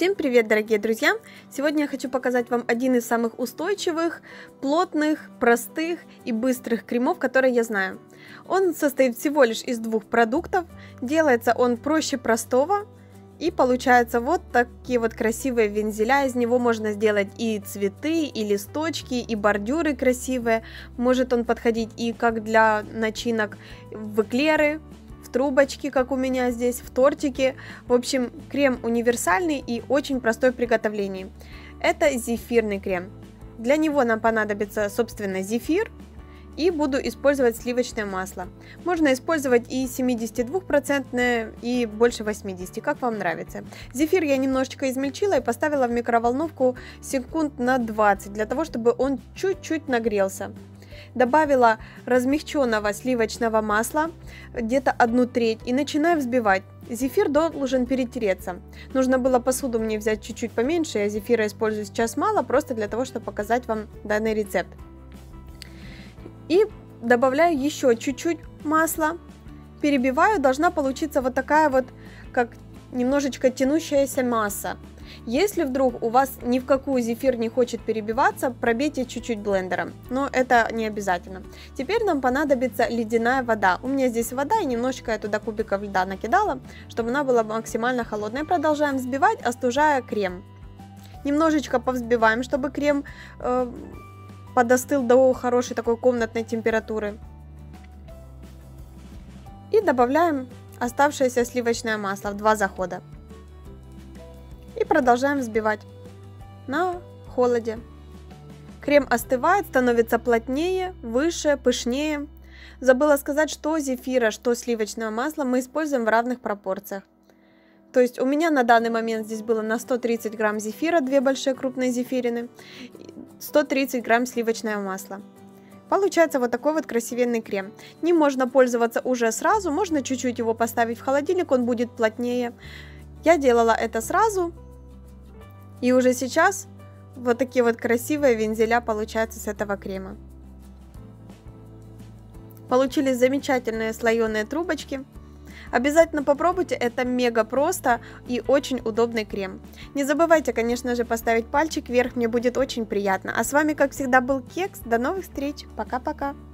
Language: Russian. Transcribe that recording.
Всем привет, дорогие друзья! Сегодня я хочу показать вам один из самых устойчивых, плотных, простых и быстрых кремов, которые я знаю. Он состоит всего лишь из двух продуктов, делается он проще простого, и получаются вот такие вот красивые вензеля. Из него можно сделать и цветы, и листочки, и бордюры красивые. Может он подходить и как для начинок в эклеры, трубочки, как у меня здесь, в тортике. В общем, крем универсальный и очень простой в приготовлении. Это зефирный крем. Для него нам понадобится, собственно, зефир, и буду использовать сливочное масло. Можно использовать и 72%, и больше 80%, как вам нравится. Зефир я немножечко измельчила и поставила в микроволновку секунд на 20, для того, чтобы он чуть-чуть нагрелся. Добавила размягченного сливочного масла, где-то 1/3, и начинаю взбивать. Зефир должен перетереться. Нужно было посуду мне взять чуть-чуть поменьше, я зефира использую сейчас мало, просто для того, чтобы показать вам данный рецепт. И добавляю еще чуть-чуть масла, перебиваю, должна получиться вот такая вот, как немножечко тянущаяся масса. Если вдруг у вас ни в какую зефир не хочет перебиваться, пробейте чуть-чуть блендером, но это не обязательно. Теперь нам понадобится ледяная вода. У меня здесь вода, и немножечко я туда кубиков льда накидала, чтобы она была максимально холодной. Продолжаем взбивать, остужая крем. Немножечко повзбиваем, чтобы крем подостыл до хорошей такой комнатной температуры. И добавляем оставшееся сливочное масло в 2 захода. И продолжаем взбивать на холоде. Крем остывает, становится плотнее, выше, пышнее. Забыла сказать, что зефира, что сливочного масла мы используем в равных пропорциях. То есть у меня на данный момент здесь было на 130 грамм зефира, 2 большие крупные зефирины, 130 грамм сливочного масла. Получается вот такой вот красивенный крем. Не можно пользоваться уже сразу, можно чуть-чуть его поставить в холодильник, он будет плотнее. Я делала это сразу, и уже сейчас вот такие вот красивые вензеля получаются с этого крема. Получились замечательные слоеные трубочки. Обязательно попробуйте, это мега просто и очень удобный крем. Не забывайте, конечно же, поставить пальчик вверх, мне будет очень приятно. А с вами, как всегда, был Кекс. До новых встреч, пока-пока!